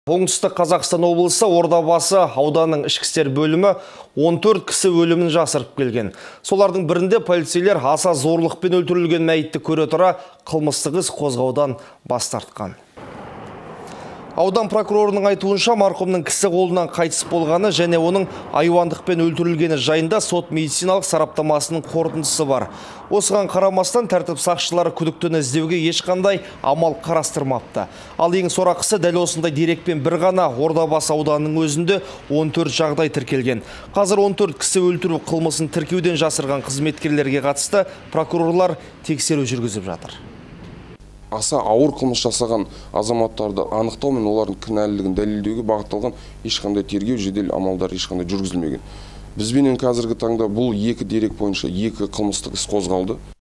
Оңтүстік Қазақстан облысы Ордабасы ауданының ішкі істер бөлімі 14 кісі өлімін жасырып келген. Солардың бірінде полицейлер аса зорлықпен өлтірілген мәйітті көре тұра қылмыстық іс қозғаудан бас тартқан. Аудан прокурорының айтуынша марқұмның кісі қолынан қайтыс болғаны және оның айуандықпен өлтірілгені жайында сот медициналық сараптамасының қорытындысы бар. Осыған қарамастан тәртіп сақшылары күдіктіні іздеуге ешқандай амал қарастырмапты. Ал ең сорақысы дәл осындай дерекпен бір ғана Ордабасы ауданының өзінде 14 жағдай тіркелген. Қазір 14 кісі өлтіру қылмысын тіркеуден жасырған қызметкерлерге қатысты прокурорлар тексеру жүргізіп жатыр. Аса ауыр қылмыс жасаған азаматтарды анықтау мен олардың кінәлілігін дәлелдеуге бағытталған ешқандай тергеу жедел амалдар ешқандай жүргізілмеген. Бізбенен қазіргі таңда бұл екі дерек бойынша екі қылмыстық іс қозғалды.